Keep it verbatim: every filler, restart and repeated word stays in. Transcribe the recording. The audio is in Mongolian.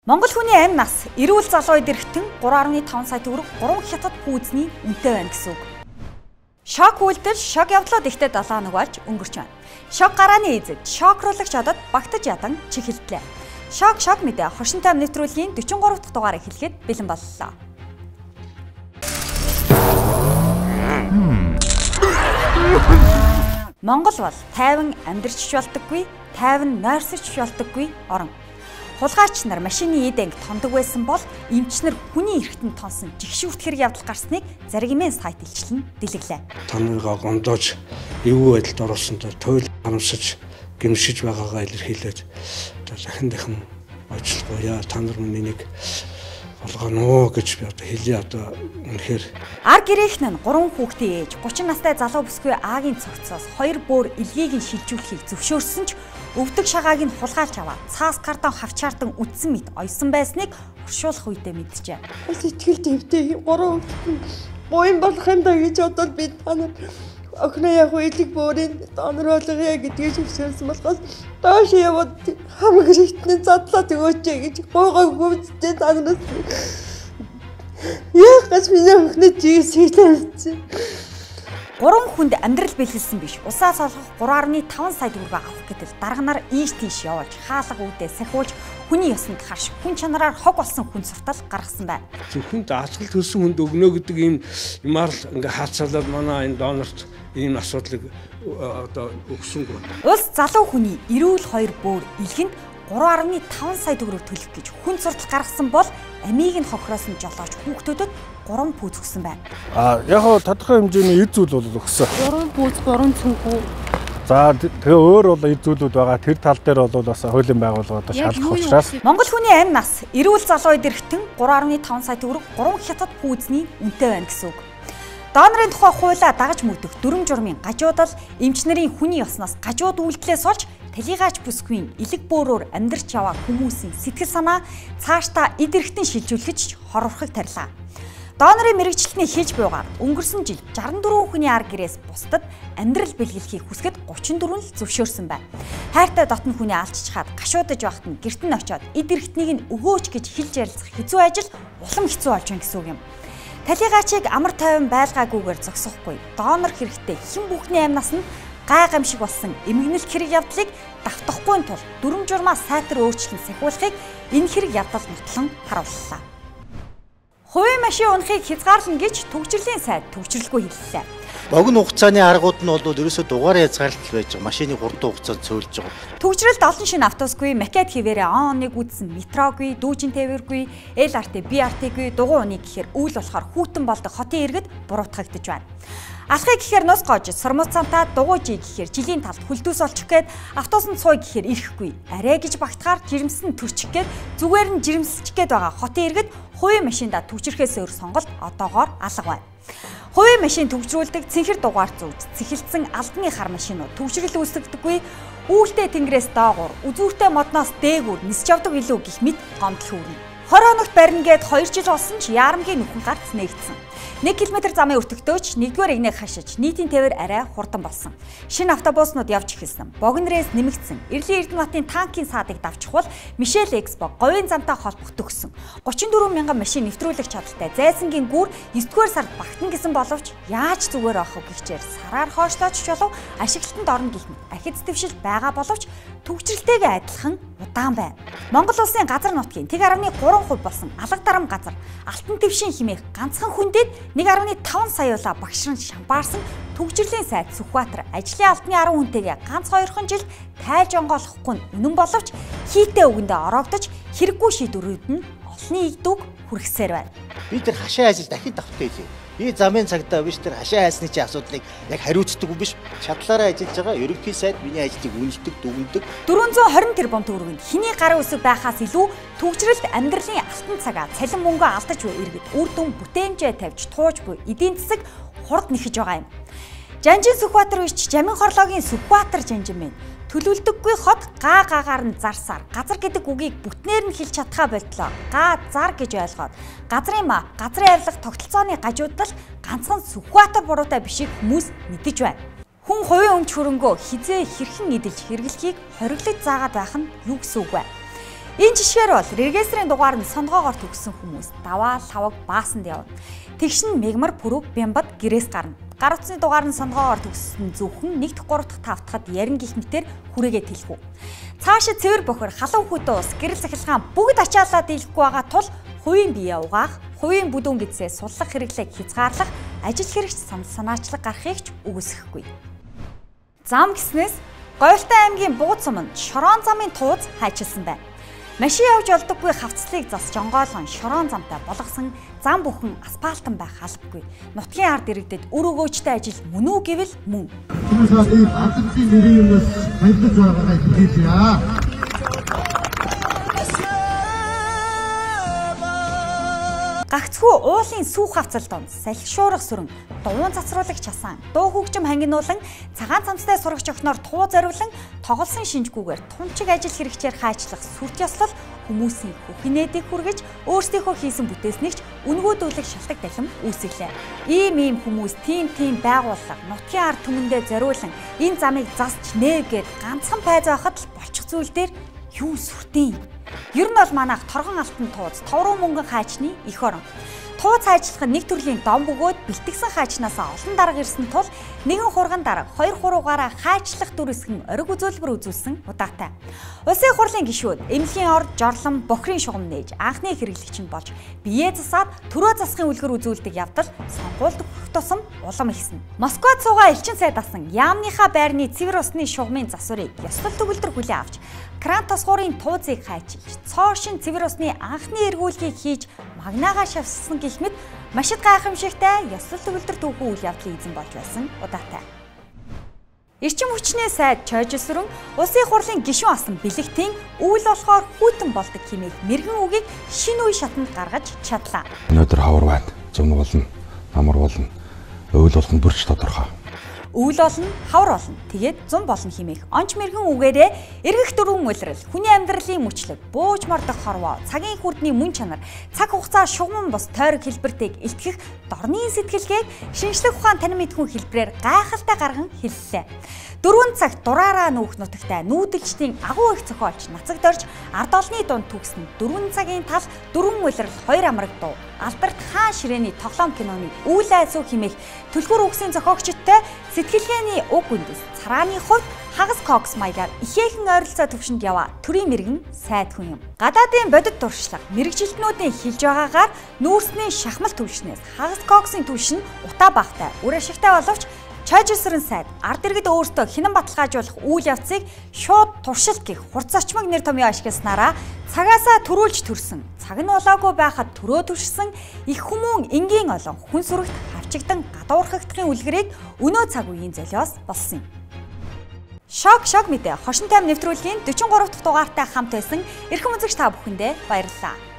Монгол хүний амь нас эрүүл залуу идэрхтэн three point five сая төгрөг гурван хятад пүүзний үнэтэй байна гэсэн үг. Шок үйлдэл шок явдлууд ихтэй долоо хоног болж өнгөрч байна. Шок гарааны эзэд шокруулагч одод багтаж ядан чихэлдлээ. Шок шок мэдээ хоршинтай нэвтрүүлгийн forty-three дахь дугаарыг хэлэхэд бэлэн боллоо. Монгол бол тайван амьдрч болдоггүй, тайван нойрсож болдоггүй орон. Хулгайч нар машины эд анги тондог байсан бол эмчнэр хүний эрхтэн тонсон жигшүүртгэр явдал гарсныг заргимын сайт илчлэн дэлгэлээ. Та нарыгаа гомдоож эвгүй байдалд оруулсантай туйл харамсаж гэмшиж байгаагаа илэрхийлээд дахин дахин ажиллахгүй яа та нар миний нэг болгоно гэж би одоо хэлье одоо үнэхээр ар гэрээхэн нь гурван хүүхдийн ээж thirty настай залуу бүсгүй аагийн цогцоос хоёр бөөр илгийг нь шилжүүлэхийг зөвшөөрсөн ч өвдөг шагааг нь хулгайлж аваад цаас картон хавчаартан үдсэн мэт ойсон байсныг оршуулах үедээ мэдчихэ. Сэтгэл төвтэй гурван буян болох юм да гэж бодоод би танаар охины яг үйлэг бөөрийн донруулгая гэдгийг зөвшөөрсөн болохоос доош яваад хамаг хэрэгтний задлаа төгөөч гэж гойгой гүвдтэй танараас яах гэж миний охины жигэс хийлээсэн. Гурван хүнд амьдрал бэлгэлсэн биш. Усаас олох three point five сая төгрөг авах гэтэл дарганаар ийш тийш явуулж хаалга үүдээ сахиулж хүний ёсонд харш хүн чанараар хог болсон хүн суртал гаргасан байна. Зөвхөн даацгал төлсөн хүнд өгнө гэдэг ийм юмар л ингээ хаацалаад манай энэ донорт ийм асуудлыг одоо өгсөнгүй. Улс залуу хүний эрүүл хоёр бөөр илгэнд three point five сая төгрөг төлөх гэж хүн суртал гаргасан бол амийг нь хохироосон жолооч хүүхдүүдэд гурван пүүз өгсөн байна. А яг хоо тодорхой хэмжээний эд зүйл бол өгсөн. Гурван пүүз, гурван цүнхүү. За тэгээ өөр бол эд зүйлүүд байгаа. Тэр тал дээр бол бас хуулийн байгууллага одоо шалгах учраас Монгол хүний амь нас эрүүл залуу идэрхтэн three point five сая төгрөг гурван хятад пүүзний үнэтэй байна гэсэн үг. Донорын тухай хуулиа дагаж мөрдөх дүрм журмын гажуудал эмч нарын хүний ёсноос гажууд үйлдэлээс олж талигаач бүсгүй элэг бөөрөөр амьдрч яваа хүмүүсийн сэтгэл санаа цаашдаа идэрхтэн шилжүүлэхж хорвохыг тарилаа. Донорын мэрэгчлэлтний хийж буйгаар өнгөрсөн жил sixty-four хүний ар гэрээс бусдад амьдрал бэлгэлхийг хүсгэд thirty-four л зөвшөөрсөн байна. Хайртай дотн хүний алдчихад гашуудаж байхад нь гэрт нь очиод идэрхтнийг нь өгөөч гэж хэлж ярилцах хэцүү ажил улам хэцүү болж байна гэсэн үг юм. Талигаачийг амар тайван байлгаагүйгээр зогсохгүй. Донор хэрэгтэй хэн бүхний амнаас нь гай гамшиг болсон эмгэнэлт хэрэг явдлыг давтахгүй тул дүрм журмаа сайтар өөрчлөн сахиулахыг энэ хэрэг явдал нотлон харууллаа. Хувийн машин унахыг хязгаарлана гэж төгжрлийн сайд төгжрөлгүй хэллээ. Богино хугацааны аргууд нь бол ерөөсөө дугаар хязгаарлалт байж байгаа. Машины хурдан хугацаанд цөөлж байгаа. Төгжрөлд олон шинэ автобусгүй, макет хിവэрэ он-оныг үзсэн метрогүй, дүүжин тээвэргүй, эл ар ти, би ар ти-гүй дугуй уныг гэхээр үйл болохоор хүүтэн болдог хотын иргэд буруутгагдж байна. Алхахыг гэхээр нус гоож, сурмуц цантаа дугуйжий гэхээр жилийн талд хөлдөөс олчих гээд автобусанд сууя гэхээр ирэхгүй. Арай гэж багтахаар жирэмсэн төрчих гээд зүгээр нь жирэмсэлчих гээд байгаа хотын иргэд хувийн машиндаа төгжрөхөөс өөр сонголт одоогоор алга байна. Хувийн машин төгжрүүлдэг цэнхэр дугаар зүүж цэхэлсэн албаны хар машинууд төгжрөл үүсгдэггүй үүлтэй тэнгэрээс доогуур үзүүртэй модноос дээгүүр нисч явдаг илүү гих мэд гомдол хүрнэ. twenty хоногт барина гээд two жил болсон ч яарамгийн нүхэн гарц нээгдсэн. one километр замын өртөгтөөч нэгдүгээр игнэг хашиж нийтийн тээвэр арай хурдан болсон. Шинэ автобуснууд явж эхэлсэн. Богино рейс нэмэгдсэн. Эрлийн Эрдэнэтийн танкийн саадыг давчих бол Мишель Экспо говийн замтай холбох төгсөн. thirty-four мянган машин нэвтрүүлэх чадaltaй зайсангийн гүр ninth-р сард багтана гэсэн боловч яаж зүгээр авах вэ гэхчээр сараар хойшлооч чулуу ашиглалтанд орно гэх мэт ахиц дэвшил байгаа боловч төгжрөлтэйгээ адилхан удаан байна. Монгол улсын газар нутгийн one point three percent болсон алга дарам газар алтан твшин химээх ганцхан хүндэд one point five саяулаа багшран шамбаарсан төгжрлийн сайд Сүхбаатар ажлын албаны ten хүнтэйгээ ганц хоёрхан жил тайлж онгоолохгүй нь үнэн боловч хийтэй үгэндээ ороогдож хэрэггүй шийдвэрүүд нь олонний игдүүг хүргэсээр байна. Би тэр хашаа ажил дахин давтдаг хэлээ. Би замын цагтаа биш тэр хашаа хайсны чи асуудлыг яг хариуцдаг биш. Шатлаараа ажиллаж байгаа ерөнхий сайд миний ажлыг үнэлдэг, дүгнэдэг. four hundred twenty тэрбум төгрөгийн хэний гарын үсэг байхаас илүү төгжрөлд амьдралын алтан цагаа цалин мөнгө алдаж буй иргэд үр дүн бүтээмжээ тавьж тууж буй эдийн засаг хурд нэхэж байгаа юм. Жанжин Сүхбаатар биш Жамин хорлоогийн Сүхбаатар жанжин байна. Төлөвлөдөггүй хот гаа гаагаар нь зарсаар газар гэдэг үгийг бүтнээр нь хэлж чадхаа болтлоо. Гаа зар гэж ойлгоод газрын маа, газрын авилга тогтолцооны гажуудал ганцхан Сүхбаатар буруутай бишийг хүмүүс мэдэж байна. Хүн хувийн өмч хөрөнгөө хизээ хэрхэн эдэлж хэрэглэхийг хориглож заагаад байх нь юу гэсэн үг вэ? Энэ жишгээр бол регистрийн дугаар нь сонгоогоор төгссөн хүмүүс даваа лаваг баасанд явна. Тэгш нь мегмар пүрэв бямбад гэрээс гарна. Гар утасны дугаар нь сонгоогоор төгссөн зөвхөн нэг дахь, гурав дахь, тав дахьад ярин гих мэтээр хүрээгээ тэлхүү. Цаашид цэвэр бохор халуун хүүтэн ус гэрэл захилгаан бүгд ачаалаад дийлэхгүй байгаа тул хувийн бие угаах, хувийн бүдүүн гэдсээ суллах хэрэглээг хязгаарлах, ажил хэрэгч санаачлаг гарахыг ч үгүйсэхгүй. Зам гэснээс Говьлтай аймгийн Бугад суманд шорон замын тууз хайчилсан байна. Машин явж олдоггүй хавцлыг зас жонгоолон шорон замтай болгосон зам бүхэн асфальтан байх албагүй. Нутгийн ард иргэдэд үр өгөөжтэй ажил мөн үү гэвэл мөн. Түүнээс энэ албаны нэрийн юмс хайрлаж байгаагаа хэлье. Гагцхүү уулын сүүх хавцал донд салхишуурах сүрэн, дуун цацруулагч часан, дуу хөгжим хангинуулан, цагаан цамцтай сурагч охиноор туу зориулан, тоглосон шинжгүүгээр тунчиг ажил хэрэгчээр хайчлах сүрт ёслол хүмүүсийн хөхнээдийг хүргэж өөрсдийнхөө хийсэн бүтээснийг ч үнгүүдүүлэх шалтгаан дахин үүсгэлээ. Ийм ийм хүмүүс тийм тийм байгууллага нутгийн ард түмэндээ зориулан энэ замыг засч нээгээд ганцхан пайз байхад л болчих зүйл дээр юу сүртэй юм. Ер нь бол манайх торгон алтан тууз, товруу мөнгөн хайчны эх орон. Тууз хайчлах нь нэг төрлийн дом бөгөөд бэлтгэсэн хайчнаас олон дарга ирсэн тул нэгэн хурган дарга хоёр хуруугаараа хайчлах дүрсгэн ориг үзүүлбэр үзүүлсэн удаатай. Улсын их хурлын гишүүд эмнэлгийн орд жорлон бохрын шугам нээж анхны хэрэглэгч нь болж бие засаад төрөө засахын үлгэр үзүүлдэг явдал сонгуульд өгөх тусам улам ихсэн. Москвад суугаа элчин сайд асан яамныхаа байрны цэвэр усны шугамын засварыг ёслол төгөлдөр хүлээн авч кран тосгуурын туузыг хайчилж цоошин цэвэр усны анхны эргүүлгийг хийж магнаага шавсан гэх мэт машид гайхамшигтай ёслол төгөлдөр түүхэн үйл явдлын эзэн болж байсан удаатай. Эрчим хүчний сайд Чойжилсүрэн улсын их хурлын гишүүн асан бэлэгтийн үйл болохоор хүйтэн болдог хэмээх мэрэгэн үгийг шинэ үе шатанд гаргаж чадлаа. Өнөөдөр хавар байна, зам болно, намар болно, өвөл болгон бүрч тодорхой. Өвөл болно, хавар болно, тэгээд зам болно хэмээх онч мэрэгэн үгээрээ эргэх дөрвөн улирал, хүний амьдралын мөчлөг, бууж мордох хорвоо, цагийн хүрдний мөн чанар, цаг хугацаа шугам бос тойрог хэлбэртэйг илтгэх дорны сэтгэлгээг шинжлэх ухаан танин мэдхүн хэлбэрээр гайхалтай гарган хэллээ. Дөрвөн цагт дураараа нүүх нутагтай нүүдэлчдийн агуу их зохиолч Нацаг Дорж ард олны дунд төгснө дөрвөн цагийн тал дөрвөн улирал хоёр амраг дуу алдарт хаан ширээний тоглоом киноны үйл айцуу хэмээх түлхүүр үгсийн зохиогчдтой сэтгэлгээний уг үндэс царааны хувьд хагас кокс маягаар ихээхэн ойролцоо төвшөнд яваа төрийн мэрэгэн сайд хүн юм. Гадаадын бодит туршлага мэрэгжилтнүүдийн хэлж байгаагаар нүүрсний шахмал төвшнээс хагас коксын төвшин утаа багтай үр ашигтай боловч Чойжилсүрэн сайд ард иргэд өөртөө хинэн баталгаажуулах үйл явцыг шууд туршилт гэх хурц очмог нэр томьёо ашигласнараа цагаасаа төрүүлж төрсөн, цаг нь болоогүй байхад төрөө төршсөн их хүмүүн энгийн олон хүн сүрэгт хавчигдан гадуурхагдахын үлгэрийг өнөө цаг үеийн золиос болсон юм. Шок шок мэдээ хошин тайм нэвтрүүлгийн дөрвөн гурав дахь дугаартай хамт байсан эрхэм үзэгч та бүхэндээ баярлалаа.